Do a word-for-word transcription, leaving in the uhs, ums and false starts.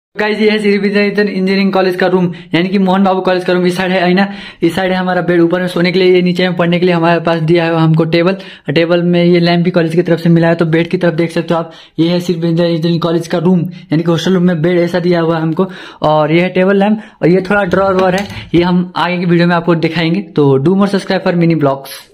Guys ये है Shri Vidyaniketan engineering college का रूम, यानी कि मोहन बाबू कॉलेज का रूम। इस साइड है आईना, इस साइड है हमारा बेड, ऊपर में सोने के लिए, ये नीचे में पढ़ने के लिए हमारे पास दिया है हमको टेबल। टेबल में ये लैंप भी कॉलेज की तरफ से मिला है। तो बेड की तरफ देख सकते हो आप, ये है श्री विद्यानिकेतन इंजीनियरिंग कॉलेज का रूम, यानी कि हॉस्टल रूम में बेड ऐसा दिया हुआ है हमको। और ये है टेबल लैंप, और ये थोड़ा ड्रॉर वॉर है, ये हम आगे की वीडियो में आपको दिखाएंगे। तो do more subscribe for mini blogs.